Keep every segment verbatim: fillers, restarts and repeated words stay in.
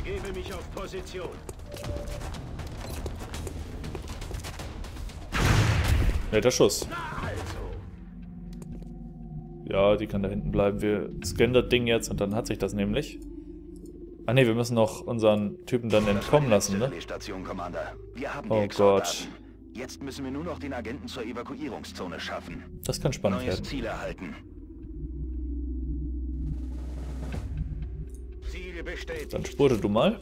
Begebe mich auf Position. Netter Schuss. Ja, die kann da hinten bleiben. Wir scannen das Ding jetzt und dann hat sich das nämlich. Ah ne, wir müssen noch unseren Typen dann entkommen lassen, ne? Oh Gott. Jetzt müssen wir nur noch den Agenten zur Evakuierungszone schaffen. Das kann spannend Neues werden. Ziel erhalten. Ziel bestätigt. Dann spurte du mal.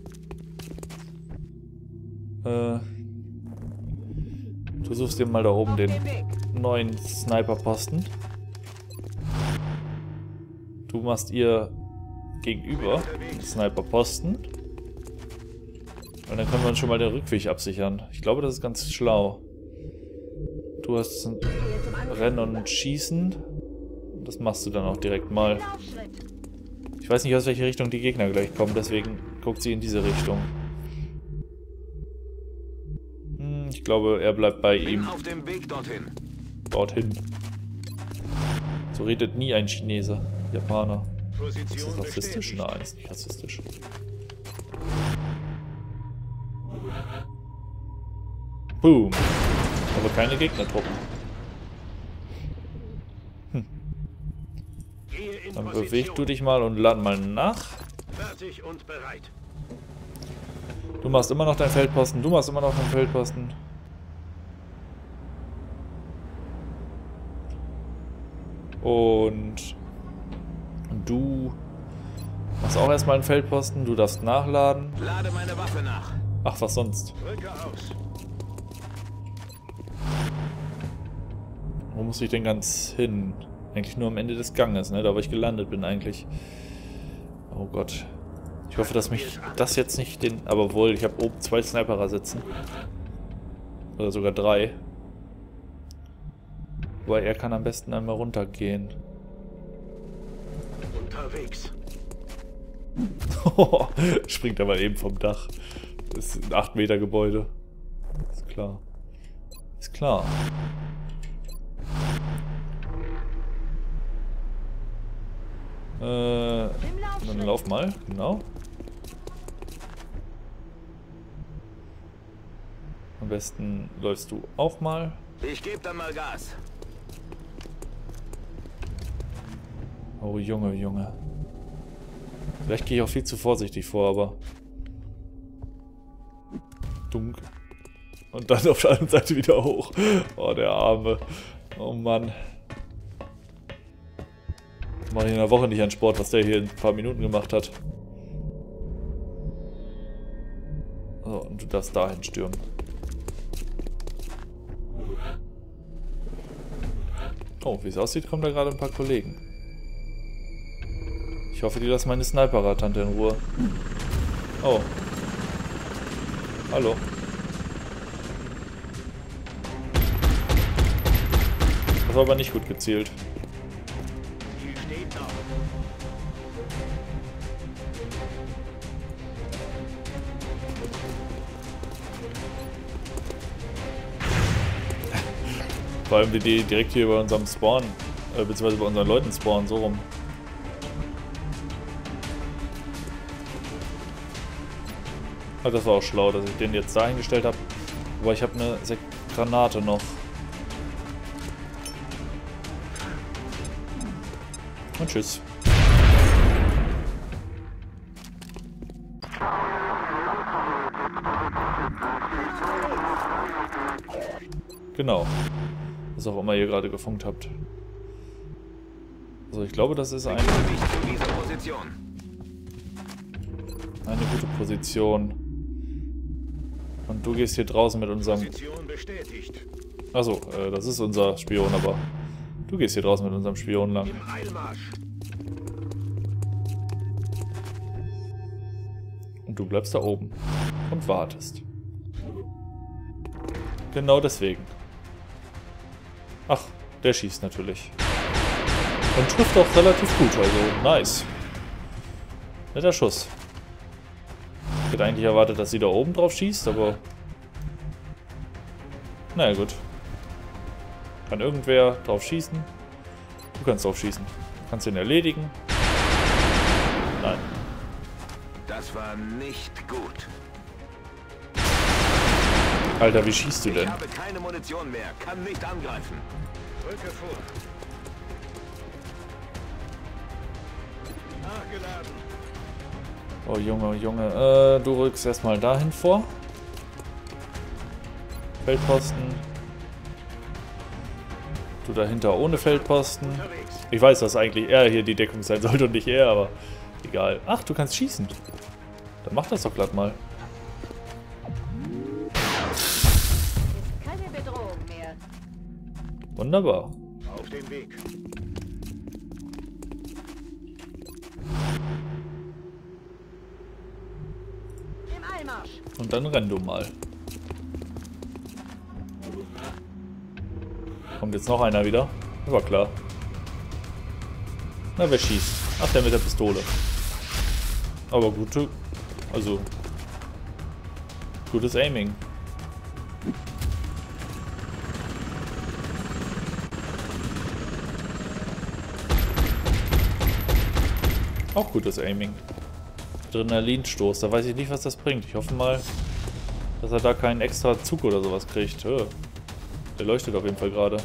Äh, du suchst dir mal da oben den neuen Sniper-Posten. Du machst ihr gegenüber Sniper-Posten. Und dann können wir uns schon mal den Rückweg absichern. Ich glaube, das ist ganz schlau. Du hast Rennen und Schießen. Das machst du dann auch direkt mal. Ich weiß nicht, aus welcher Richtung die Gegner gleich kommen, deswegen guckt sie in diese Richtung. Hm, ich glaube, er bleibt bei ihm. Auf dem Weg dorthin. Dorthin. So redet nie ein Chineser. Japaner. Ist das rassistisch? Nein, ist nicht rassistisch. Boom. Aber keine Gegnertruppen. Hm. Dann beweg du dich mal und lad mal nach. Fertig und bereit. Du machst immer noch deinen Feldposten. Du machst immer noch deinen Feldposten. Und du machst auch erstmal einen Feldposten. Du darfst nachladen. Lade meine Waffe nach. Ach, was sonst? Drücke aus. Wo muss ich denn ganz hin? Eigentlich nur am Ende des Ganges, ne? Da wo ich gelandet bin eigentlich. Oh Gott. Ich hoffe, dass mich das jetzt nicht den... Aber wohl, ich habe oben zwei Sniperer sitzen. Oder sogar drei. Aber er kann am besten einmal runtergehen. Unterwegs. Springt aber eben vom Dach. Das ist ein acht Meter Gebäude. Ist klar. Ist klar. Äh, dann lauf mal, genau. Am besten läufst du auch mal. Ich gebe dann mal Gas. Oh Junge, Junge. Vielleicht gehe ich auch viel zu vorsichtig vor, aber... Dunk. Und dann auf der anderen Seite wieder hoch. Oh, der Arme. Oh Mann. Mache ich in einer Woche nicht an Sport, was der hier in ein paar Minuten gemacht hat. So, und du darfst dahin stürmen. Oh, wie es aussieht, kommen da gerade ein paar Kollegen. Ich hoffe, die lassen meine Sniper-Tante in Ruhe. Oh. Hallo. Das war aber nicht gut gezielt. Vor allem, wie die direkt hier bei unserem Spawn, äh, beziehungsweise bei unseren Leuten spawnen, so rum. Also das war auch schlau, dass ich den jetzt da hingestellt habe. Aber ich habe eine Sek Granate noch. Und tschüss. Genau. Was auch immer ihr gerade gefunkt habt. Also ich glaube, das ist eine, eine gute Position. Und du gehst hier draußen mit unserem... Achso, äh, das ist unser Spion, aber du gehst hier draußen mit unserem Spion lang. Und du bleibst da oben und wartest. Genau deswegen. Ach, der schießt natürlich. Und trifft auch relativ gut, also nice. Netter Schuss. Ich hätte eigentlich erwartet, dass sie da oben drauf schießt, aber... Naja, gut. Kann irgendwer drauf schießen? Du kannst drauf schießen. Kannst ihn erledigen? Nein. Das war nicht gut. Alter, wie schießt du denn? Ich habe keine Munition mehr, kann nicht angreifen. Rücke vor. Nachgeladen. Oh Junge, Junge. Äh, du rückst erstmal dahin vor. Feldposten. Du dahinter ohne Feldposten. Ich weiß, dass eigentlich er hier die Deckung sein sollte und nicht er, aber egal. Ach, du kannst schießen. Dann mach das doch glatt mal. Keine Bedrohung mehr. Wunderbar. Auf dem Weg. Im Eilmarsch. Und dann renn du mal. Kommt jetzt noch einer wieder? War klar. Na, wer schießt? Ach, der mit der Pistole. Aber gute... Also... Gutes Aiming. Auch gutes Aiming. Adrenalinstoß. Da weiß ich nicht, was das bringt. Ich hoffe mal, dass er da keinen extra Zug oder sowas kriegt. Hö. Der leuchtet auf jeden Fall gerade.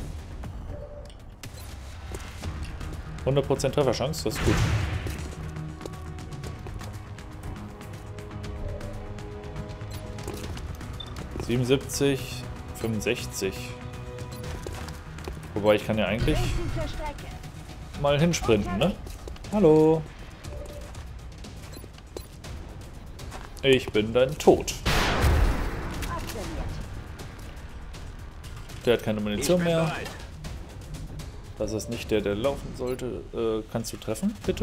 hundert Prozent Trefferchance, das ist gut. siebenundsiebzig, fünfundsechzig. Wobei ich kann ja eigentlich mal hinsprinten, ne? Hallo. Ich bin dein Tod. Der hat keine Munition mehr. Bereit. Das ist nicht der, der laufen sollte. Äh, kannst du treffen, bitte?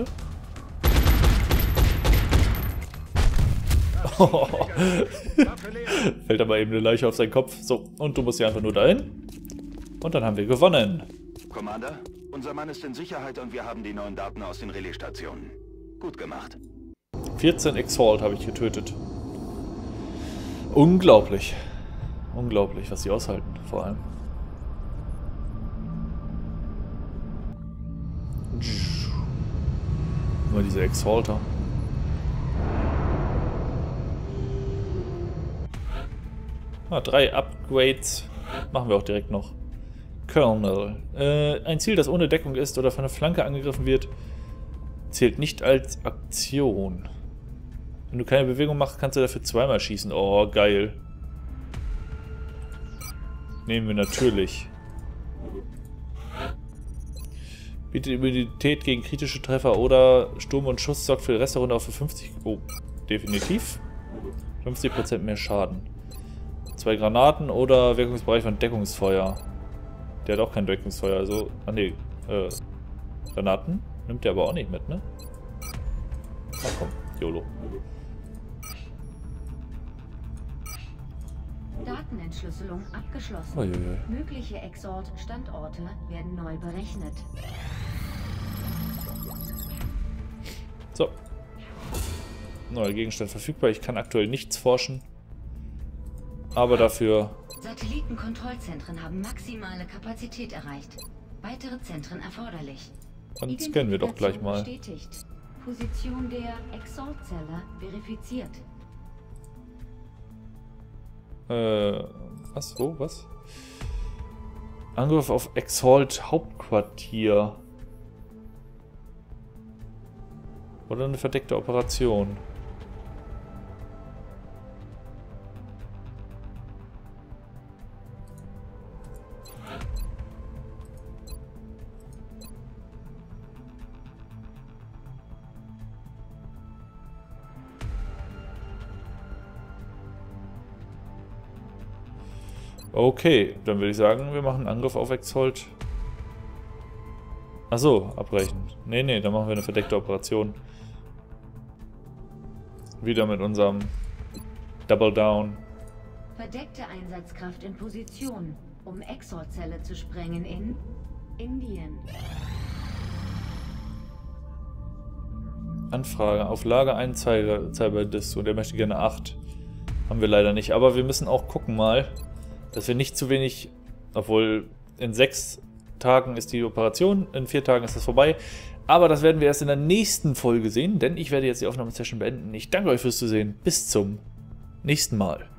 Oh. Fällt aber eben eine Leiche auf seinen Kopf. So, und du musst hier einfach nur dahin. Und dann haben wir gewonnen. Commander, unser Mann ist in Sicherheit und wir haben die neuen Daten aus den Relaisstationen. Gut gemacht. vierzehn Exalt habe ich getötet. Unglaublich. Unglaublich, was sie aushalten, vor allem. Immer diese Exalter. Ah, drei Upgrades. Machen wir auch direkt noch. Colonel. Äh, ein Ziel, das ohne Deckung ist oder von der Flanke angegriffen wird, zählt nicht als Aktion. Wenn du keine Bewegung machst, kannst du dafür zweimal schießen. Oh, geil. Nehmen wir natürlich. Bietet Immunität gegen kritische Treffer oder Sturm und Schuss, sorgt für die Rest der Runde auch für fünfzig... Oh, definitiv. fünfzig Prozent mehr Schaden. Zwei Granaten oder Wirkungsbereich von Deckungsfeuer. Der hat auch kein Deckungsfeuer, also... Ah ne, äh... Granaten? Nimmt der aber auch nicht mit, ne? Ach komm, YOLO. Datenentschlüsselung abgeschlossen. Uiuiui. Mögliche Exort-Standorte werden neu berechnet. So. Neuer Gegenstand verfügbar. Ich kann aktuell nichts forschen. Aber dafür... Satellitenkontrollzentren haben maximale Kapazität erreicht. Weitere Zentren erforderlich. Dann scannen wir doch gleich mal. Bestätigt. Position der Exort-Zelle verifiziert. Äh, was? Wo? Was? Angriff auf Exalt Hauptquartier. Oder eine verdeckte Operation. Okay, dann würde ich sagen, wir machen einen Angriff auf Exalt. Achso, abbrechen. Nee, nee, dann machen wir eine verdeckte Operation. Wieder mit unserem Double Down. Verdeckte Einsatzkraft in Position, um Exort-Zelle zu sprengen in Indien. Anfrage. Auf Lager ein Cyber-Disk und er möchte gerne acht. Haben wir leider nicht, aber wir müssen auch gucken mal, dass wir nicht zu wenig, obwohl in sechs Tagen ist die Operation, in vier Tagen ist das vorbei. Aber das werden wir erst in der nächsten Folge sehen, denn ich werde jetzt die Aufnahmesession beenden. Ich danke euch fürs Zusehen. Bis zum nächsten Mal.